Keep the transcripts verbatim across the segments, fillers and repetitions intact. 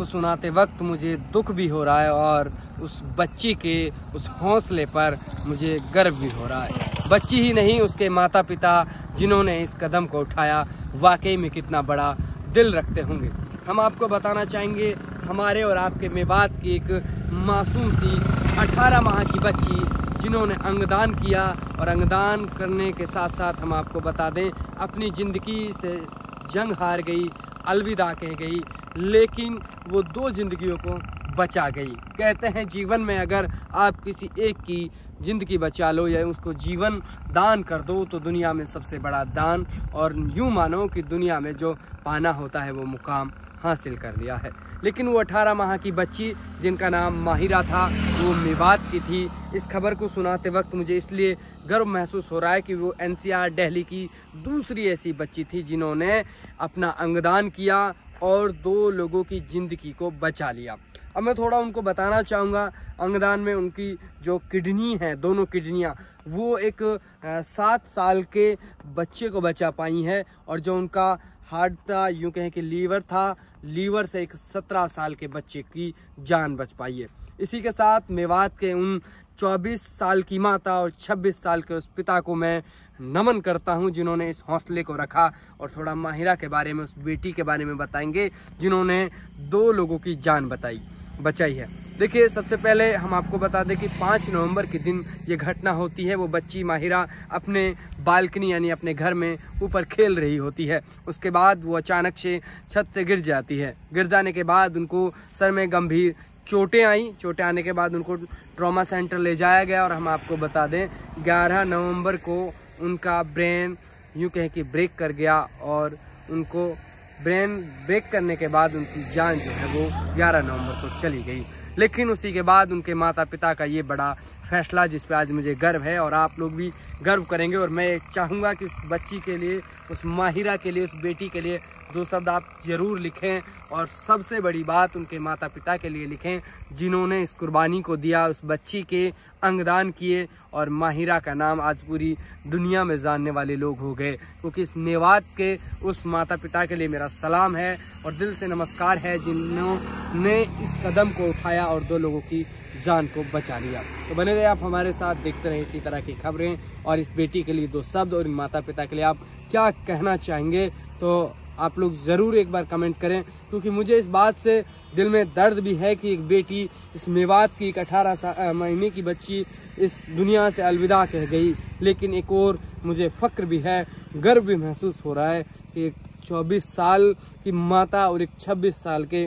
को सुनाते वक्त मुझे दुख भी हो रहा है और उस बच्ची के उस हौसले पर मुझे गर्व भी हो रहा है। बच्ची ही नहीं, उसके माता पिता जिन्होंने इस कदम को उठाया वाकई में कितना बड़ा दिल रखते होंगे। हम आपको बताना चाहेंगे हमारे और आपके मेवात की एक मासूम सी अठारह माह की बच्ची जिन्होंने अंगदान किया और अंगदान करने के साथ साथ हम आपको बता दें अपनी ज़िंदगी से जंग हार गई, अलविदा कह गई, लेकिन वो दो जिंदगियों को बचा गई। कहते हैं जीवन में अगर आप किसी एक की ज़िंदगी बचा लो या उसको जीवन दान कर दो तो दुनिया में सबसे बड़ा दान, और यूँ मानो कि दुनिया में जो पाना होता है वो मुकाम हासिल कर लिया है। लेकिन वो अठारह माह की बच्ची जिनका नाम माहिरा था वो मेवात की थी। इस खबर को सुनाते वक्त मुझे इसलिए गर्व महसूस हो रहा है कि वो एन सी आर दिल्ली की दूसरी ऐसी बच्ची थी जिन्होंने अपना अंगदान किया और दो लोगों की ज़िंदगी को बचा लिया। अब मैं थोड़ा उनको बताना चाहूँगा, अंगदान में उनकी जो किडनी है, दोनों किडनियाँ, वो एक सात साल के बच्चे को बचा पाई है, और जो उनका हार्ट था, यूँ कहें कि लीवर था, लीवर से एक सत्रह साल के बच्चे की जान बच पाई है। इसी के साथ मेवात के उन चौबीस साल की माता और छब्बीस साल के उस पिता को मैं नमन करता हूं जिन्होंने इस हौसले को रखा, और थोड़ा माहिरा के बारे में, उस बेटी के बारे में बताएंगे जिन्होंने दो लोगों की जान बताई बचाई है। देखिए, सबसे पहले हम आपको बता दें कि पाँच नवंबर के दिन ये घटना होती है। वो बच्ची माहिरा अपने बालकनी यानी अपने घर में ऊपर खेल रही होती है। उसके बाद वो अचानक से छत से गिर जाती है। गिर जाने के बाद उनको सर में गंभीर चोटें आई। चोटें आने के बाद उनको ट्रॉमा सेंटर ले जाया गया, और हम आपको बता दें ग्यारह नवंबर को उनका ब्रेन यूँ कहें कि ब्रेक कर गया, और उनको ब्रेन ब्रेक करने के बाद उनकी जान जो है वो ग्यारह नवंबर को चली गई। लेकिन उसी के बाद उनके माता पिता का ये बड़ा फैसला जिस पे आज मुझे गर्व है और आप लोग भी गर्व करेंगे, और मैं चाहूँगा कि उस बच्ची के लिए, उस माहिरा के लिए, उस बेटी के लिए दो शब्द आप ज़रूर लिखें, और सबसे बड़ी बात उनके माता पिता के लिए लिखें जिन्होंने इस कुर्बानी को दिया, उस बच्ची के अंगदान किए, और माहिरा का नाम आज पूरी दुनिया में जानने वाले लोग हो गए। क्योंकि इस मेवात के उस माता पिता के लिए मेरा सलाम है और दिल से नमस्कार है जिन्होंने इस कदम को उठाया और दो लोगों की जान को बचा लिया। तो बने रहे आप हमारे साथ, देखते रहे इसी तरह की खबरें, और इस बेटी के लिए दो शब्द और इन माता पिता के लिए आप क्या कहना चाहेंगे तो आप लोग ज़रूर एक बार कमेंट करें, क्योंकि मुझे इस बात से दिल में दर्द भी है कि एक बेटी, इस मेवात की एक अठारह महीने की बच्ची इस दुनिया से अलविदा कह गई। लेकिन एक और मुझे फ़ख्र भी है, गर्व भी महसूस हो रहा है कि एक चौबीस साल की माता और एक छब्बीस साल के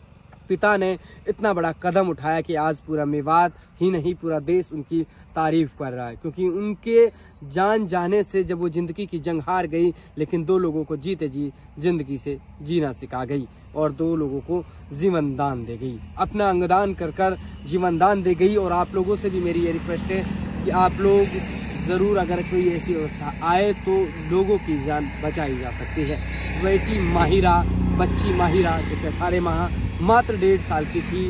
पिता ने इतना बड़ा कदम उठाया कि आज पूरा मेवात ही नहीं पूरा देश उनकी तारीफ कर रहा है। क्योंकि उनके जान जाने से जब वो ज़िंदगी की जंग हार गई, लेकिन दो लोगों को जीते जी ज़िंदगी से जीना सिखा गई और दो लोगों को जीवन दान दे गई, अपना अंगदान कर कर जीवन दान दे गई। और आप लोगों से भी मेरी ये रिक्वेस्ट है कि आप लोग ज़रूर, अगर कोई ऐसी अवस्था आए तो लोगों की जान बचाई जा सकती है। बेटी माहिरा, बच्ची माहिरा जो अठारह माह मात्र डेढ़ साल की थी,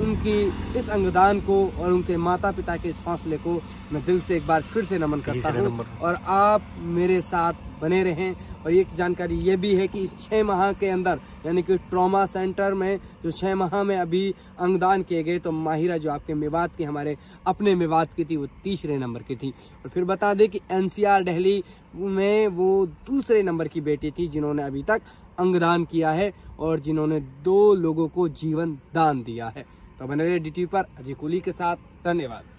उनकी इस अंगदान को और उनके माता पिता के इस हौसले को मैं दिल से एक बार फिर से नमन करता हूँ, और आप मेरे साथ बने रहें। और एक जानकारी ये भी है कि इस छः माह के अंदर यानी कि ट्रॉमा सेंटर में जो छः माह में अभी अंगदान किए गए, तो माहिरा जो आपके मेवात की, हमारे अपने मेवात की थी, वो तीसरे नंबर की थी। और फिर बता दें कि एन सी आर दिल्ली में वो दूसरे नंबर की बेटी थी जिन्होंने अभी तक अंगदान किया है और जिन्होंने दो लोगों को जीवन दान दिया है। तो बने रहे डी टी वी पर अजय कोहली के साथ। धन्यवाद।